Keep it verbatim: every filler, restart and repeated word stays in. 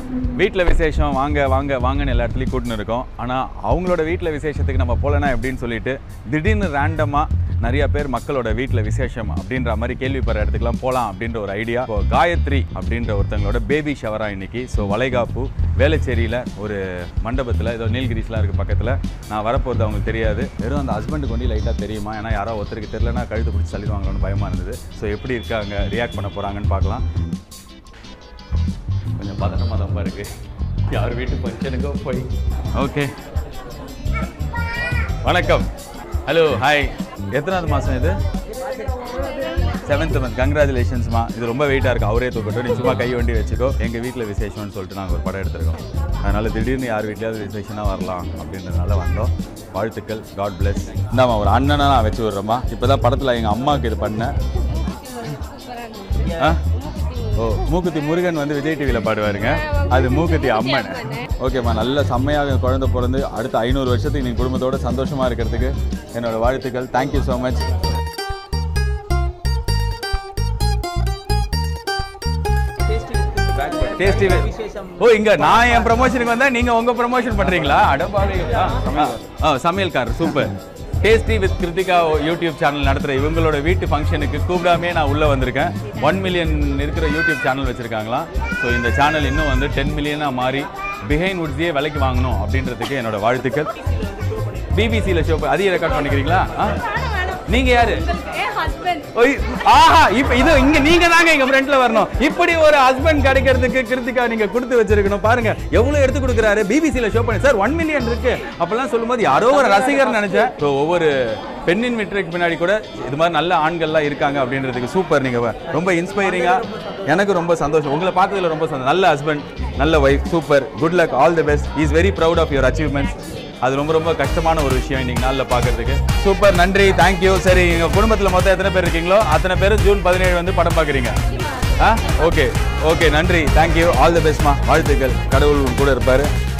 வீட்டில் விசேஷம் வாங்க வாங்க வாங்கன்னு எல்லா இடத்துலையும் கூட்டின்னு இருக்கோம். ஆனால் அவங்களோட வீட்டில் விசேஷத்துக்கு நம்ம போகலன்னா எப்படின்னு சொல்லிட்டு திடீர்னு ரேண்டமாக நிறைய பேர் மக்களோட வீட்டில் விசேஷம் அப்படின்ற மாதிரி கேள்விப்படுற இடத்துக்குலாம் போகலாம் அப்படின்ற ஒரு ஐடியா. இப்போ காயத்ரி அப்படின்ற ஒருத்தங்களோட பேபி ஷவரா இன்னைக்கு. ஸோ வளைகாப்பு வேளச்சேரியில் ஒரு மண்டபத்தில் ஏதோ நீல்கிரிஸ்லாம் இருக்குது பக்கத்தில். நான் வரப்போகிறது அவங்களுக்கு தெரியாது. வெறும் அந்த ஹஸ்பண்டுக்கு ஒண்டி லைட்டாக தெரியுமா, ஏன்னா யாரோ ஒருத்தருக்கு தெரியலனா கழுத்து பிடிச்சி தள்ளிடுவாங்களோன்னு பயமாக இருந்தது. ஸோ எப்படி இருக்காங்க, ரியாக்ட் பண்ண போகிறாங்கன்னு பார்க்கலாம். கொஞ்சம் பதட்டமாக தான் இருக்குது. யார் வீட்டு ஃபங்க்ஷனுக்கோ போய். ஓகே, வணக்கம். Hello, hi. எத்தனாவது மாதம் இது? Seventh month. கங்க்ராச்சுலேஷன்ஸ்மா. இது ரொம்ப வெயிட்டாக இருக்குது. அவரே தூக்கட்டும், நீ சும்மா கை வண்டி வச்சுக்கோ. எங்கள் வீட்டில் விசேஷம்னு சொல்லிட்டு நாங்கள் ஒரு படம் எடுத்துருக்கோம். அதனால் திடீர்னு யார் வீட்லையாவது விசேஷனாக வரலாம் அப்படின்றதுனால வந்தோம். வாழ்த்துக்கள். God bless. இந்தாம்மா ஒரு அண்ணனை நான் வச்சு விட்றேம்மா. இப்போ தான் படத்தில் எங்கள் அம்மாவுக்கு இது பண்ணேன். ஆ ஓ, மூக்குத்தி முருகன் வந்து விஜய் டிவியில் பாடுவாருங்க. அது மூக்குத்தி அம்மன். ஓகேம்மா, நல்ல செம்மையாக குழந்தை பிறந்து அடுத்த ஐநூறு வருஷத்துக்கு நீங்கள் குடும்பத்தோடு சந்தோஷமாக இருக்கிறதுக்கு என்னோடய வாழ்த்துக்கள். Thank you so much. டேஸ்டி. ஓ, இங்கே நான் என் ப்ரமோஷனுக்கு வந்தால் நீங்கள் உங்கள் ப்ரமோஷன் பண்ணுறீங்களா? அடப்பாடி. ஆ, சமையல்காரர். Super. Tasty with Kiruthika YouTube channel நடத்துகிற இவங்களோட வீட்டு ஃபங்க்ஷனுக்கு கூப்பிடாமே நான் உள்ளே வந்திருக்கேன். ஒன் மில்லியன் இருக்கிற யூடியூப் சேனல் வச்சுருக்காங்களாம். ஸோ இந்த சேனல் இன்னும் வந்து டென் மில்லியனாக மாறி பிஹைண்ட் வுட்ஸையே விலைக்கு வாங்கணும் அப்படின்றதுக்கு என்னோட வாழ்த்துக்கள். பிபிசியில் ஷோ அதையும் ரெக்கார்ட் பண்ணிக்கிறீங்களா? நீங்கள் யார்? ஆஹா, இப்போ இது இங்கே நீங்கள் தாங்க எங்கள் ஃப்ரெண்டில் வரணும். இப்படி ஒரு ஹஸ்பண்ட் கிடைக்கிறதுக்கு கிருத்திகா நீங்கள் கொடுத்து வச்சிருக்கணும். பாருங்க எவ்வளோ எடுத்து கொடுக்குறாரு. பிபிசியில் ஷோ பண்ணி சார் ஒன் மில்லியன் இருக்கு அப்பெல்லாம் சொல்லும்போது யாரோ ஒரு ரசிகர் நினைச்சேன். ஸோ ஒவ்வொரு பெண்ணின் வெற்றிக்கு பின்னாடி கூட இது மாதிரி நல்ல ஆண்கள்லாம் இருக்காங்க அப்படின்றதுக்கு சூப்பர். நீங்கள் ரொம்ப இன்ஸ்பைரிங்காக, எனக்கு ரொம்ப சந்தோஷம். உங்களை பார்த்ததுல ரொம்ப சந்தோஷம். நல்ல ஹஸ்பண்ட், நல்ல wife, super. Good luck, all the best. Is very proud of your achievements. அது ரொம்ப ரொம்ப கஷ்டமான ஒரு விஷயம் இன்னைக்கு நாளில் பார்க்கறதுக்கு. சூப்பர், நன்றி, தேங்க்யூ. சரி, எங்கள் குடும்பத்தில் மொத்தம் எத்தனை பேர் இருக்கீங்களோ அத்தனை பேர் ஜூன் பதினேழு வந்து படம் பார்க்குறீங்க. ஆ, ஓகே ஓகே, நன்றி, தேங்க்யூ, ஆல் தி பெஸ்ட்மா. வாழ்த்துக்கள். கடவுள் கூட இருப்பார்.